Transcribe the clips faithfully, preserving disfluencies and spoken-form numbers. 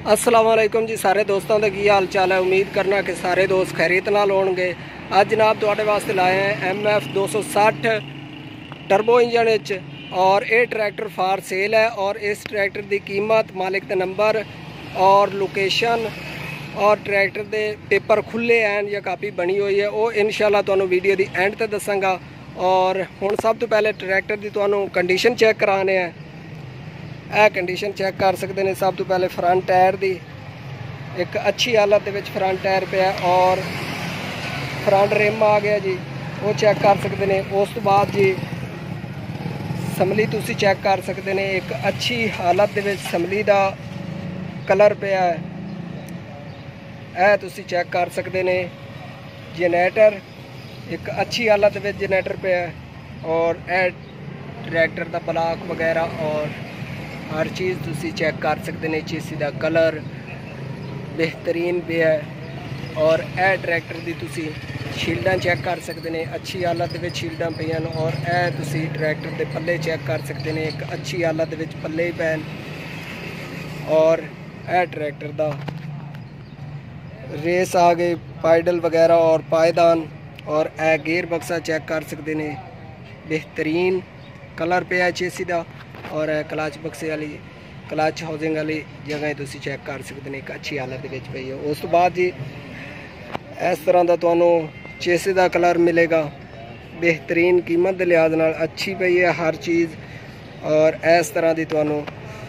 अस्सलाम वालेकुम जी सारे दोस्तों का की हाल चाल है। उम्मीद करना कि सारे दोस्त खैरियत नाल होणगे। अज जनाब तुहाडे वास्ते लाए हैं एम एफ दो सौ सठ टर्बो इंजन विच और ये ट्रैक्टर फार सेल है। और इस ट्रैक्टर की कीमत, मालिक का नंबर और लोकेशन और ट्रैक्टर के पेपर खुले हैं या कापी बनी हुई है वो इंशाल्लाह तुहानू वीडियो की एंड ते दसांगा। और हुण सब तो पहले ट्रैक्टर की तुहानू कंडीशन चेक कराने हैं। यह कंडीशन चेक कर सकते हैं। सब तो पहले फ्रंट टायर की एक अच्छी हालत के फ्रंट टायर पे और फ्रंट रिम आ गया जी, वो चेक कर सकते हैं। उस तो बाद जी समली तुसी चेक कर सकते हैं। एक अच्छी हालत के समली का कलर पिया है, यह तुसी चेक कर सकते हैं। जनरेटर एक अच्छी हालत में जनरेटर पिया है और यह ट्रैक्टर का ब्लॉक वगैरह और हर चीज़ तुसी चेक कर सकते हैं। चेसी का कलर बेहतरीन पे है और यह ट्रैक्टर की तुसी शील्डां चेक कर सकते हैं। अच्छी हालत में शील्डां पईयां और यह तुसी ट्रैक्टर के पल्ले चेक कर सकते हैं। एक अच्छी हालत में पल्ले ही पैन और यह ट्रैक्टर का रेस आ गई, पाइडल वगैरह और पायदान और यह गेयर बक्सा चेक कर सकते हैं। बेहतरीन कलर पे है चेसी का और क्लच बक्से वाली क्लच हाउसिंग वाली जगह तुसी चेक कर सकते हैं। एक अच्छी हालत पई है। उस तो बाद जी इस तरह का तुहानू चेसी का कलर मिलेगा, बेहतरीन कीमत के लिहाज नाल अच्छी पई है हर चीज़। और इस तरह की तुहानू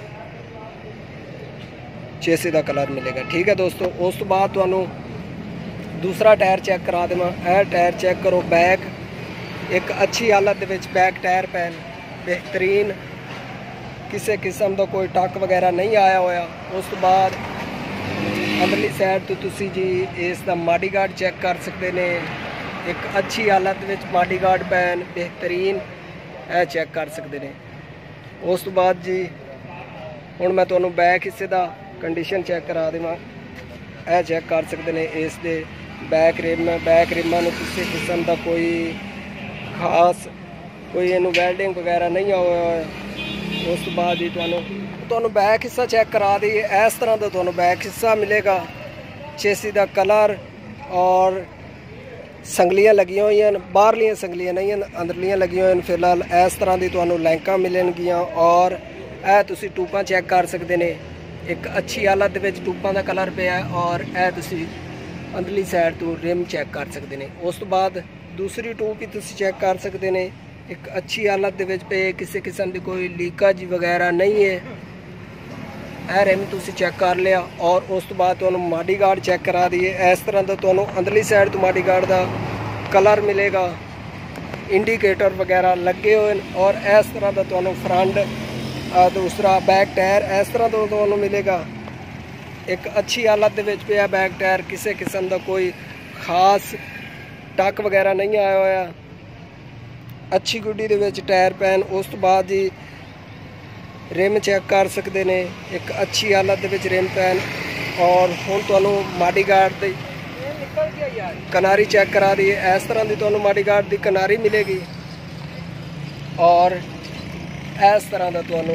चेसी का कलर मिलेगा। ठीक है दोस्तों। उस तो बाद तुहानू दूसरा टायर चेक करा देवां। यह टायर चेक करो, बैक एक अच्छी हालत बैक टायर पैन बेहतरीन, किसी किस्म का कोई टक वगैरह नहीं आया होया। उस तो बाद अंदरली साइड तो तुसी जी इसका माडी गार्ड चेक कर सकते हैं। एक अच्छी हालत में माडी गार्ड पैन बेहतरीन यह चेक कर सकते हैं। उस तो बाद जी हुण मैं तुहानू बैक हिस्से का कंडीशन चेक करा देवां। यह चेक कर सकते हैं। इस दे बैक रिम बैक रिमां नूं किसी किस्म का कोई खास कोई इनू वेल्डिंग वगैरह नहीं होया। उस तो बाद ही तुहानू बैक हिस्सा चेक करा दी। इस तरह का तुहानू बैक हिस्सा मिलेगा। चेसी का कलर और संगलियां लगी हुई हैं, बाहरलियां संगलियां नहीं हैं, अंदरलियां लगी हुई हैं। फिलहाल इस तरह की तुहानू लैंकां मिलणगियां और यह तुसी टूपां चेक कर सकते हैं। एक अच्छी हालत में टूपां का कलर पे है और यह तुसी अंदरली साइड तो रिम चेक कर सकते हैं। उस तो बाद दूसरी टूप भी तुसी चेक कर सकते हैं। एक अच्छी हालत पे किसी किस्म की कोई लीकेज वगैरह नहीं है। यह रिम तुसी चेक कर लिया और उस तो बाद तुहानू माडी गार्ड चेक करा दिए। इस तरह का तुहानू अंदरली साइड तो माडी गार्ड का कलर मिलेगा, इंडिकेटर वगैरह लगे हुए और इस तरह का तुहानू फ्रंट दूसरा बैक टायर इस तरह का तुहानू मिलेगा। एक अच्छी हालत पे बैक टायर, किसी किस्म का कोई खास टक वगैरह नहीं आया होया। अच्छी गुड्डी दे विच टायर पैन। उस तो बाद जी रिम चेक कर सकते हैं। एक अच्छी हालत विच रिम पैन और हुण तुहानू माडी गार्ड दी कनारी चेक करा दी। इस तरह की तुहानू माडी गार्ड की कनारी मिलेगी और इस तरह का तुहानू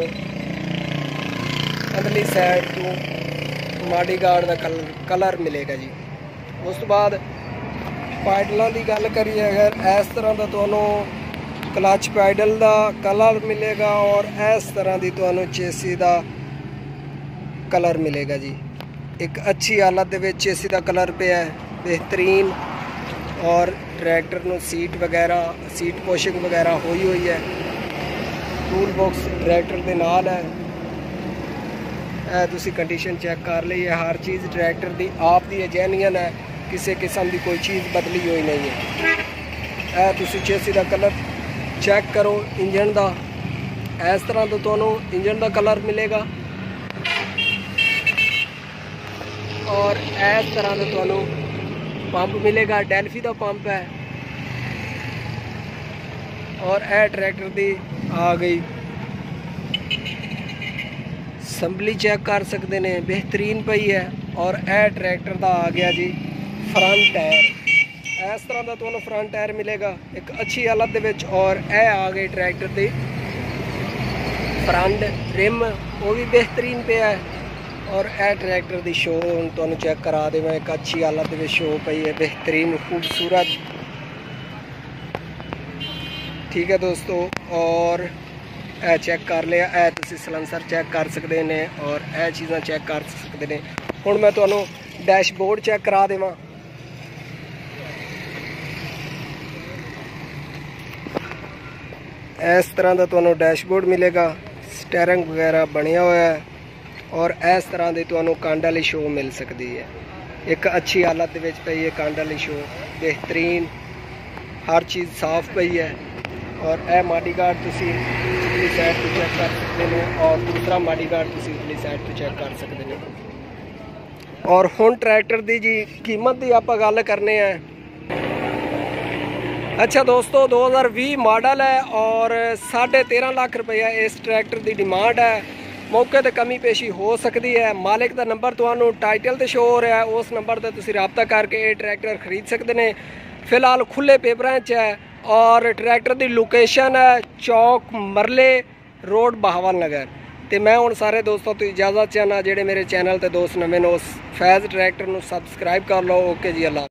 अंदरली साइड तो माडी गार्ड का कलर कलर मिलेगा जी। उस तो बाद पाइडलों की गल करिए अगर इस तरह का तुहानू क्लच पैडल का कलर मिलेगा और इस तरह की तुहानू चेसी का कलर मिलेगा जी। एक अच्छी हालत में चेसी का कलर पे है बेहतरीन और ट्रैक्टर नू सीट वगैरह सीट पोशिंग वगैरह हुई हुई है। टूल बॉक्स ट्रैक्टर के नाल है। यह तुसी कंडीशन चेक कर ली है। हर चीज़ ट्रैक्टर की आप दी जेन्युइन है, किसी किस्म की कोई चीज़ बदली हुई नहीं है। यह तुसी चेसी का कलर चेक करो इंजन का। इस तरह तो तुहानू इंजन का कलर मिलेगा और इस तरह का तुहानू पंप मिलेगा। डेल्फी का पंप है और यह ट्रैक्टर की आ गई संभली चेक कर सकते हैं, बेहतरीन पई है। और यह ट्रैक्टर का आ गया जी फ्रंट टायर। इस तरह का तुहानू फ्रंट टायर मिलेगा एक अच्छी हालत विच और यह आ गई ट्रैक्टर की फ्रंट रिम, वो भी बेहतरीन पे है और ए ट्रैक्टर की शो हुण तुहानूं चैक करा देवां। एक अच्छी हालत में शो पई है, बेहतरीन खूबसूरत। ठीक है दोस्तों, और ए चैक कर लिया। ए तुसीं सलेंसर चैक कर सकते हैं और ए चीज़ां चैक कर सकते हैं। हुण मैं तुहानूं डैशबोर्ड चैक करा देवां। इस तरह का तुहानूं डैशबोर्ड मिलेगा, स्टेयरिंग वगैरह बनया हुआ है और इस तरह की तुहानूं कंड वाली शो मिल सकती है। एक अच्छी हालत में पई है कंड वाली शो, बेहतरीन, हर चीज़ साफ पई है। और यह माडी गार्ड तुसीं उतली साइड तो चेक कर सकते हैं और दूसरा माडी गार्ड तुसीं उतली साइड तो चेक कर सकते हैं। और हुण ट्रैक्टर की जी कीमत की आप गल करने हैं। अच्छा दोस्तों, दो हज़ार भी मॉडल है और साढ़े तेरह लाख रुपया इस ट्रैक्टर की डिमांड है। मौके पर कमी पेशी हो सकती है। मालिक का नंबर तुहानूं टाइटल ते शो हो रहा है, उस नंबर पर तुसीं राबता करके ये ट्रैक्टर खरीद सकते हैं। फिलहाल खुले पेपरां च है और ट्रैक्टर की लोकेशन है चौक मरले रोड बहावल नगर। तो मैं हुण सारे दोस्तों तो इजाज़त चाहना, जेडे मेरे चैनल ते दोस्त नवे ने उस फैज़ ट्रैक्टर नूं सबसक्राइब कर लो। ओके जी, अल्लाह।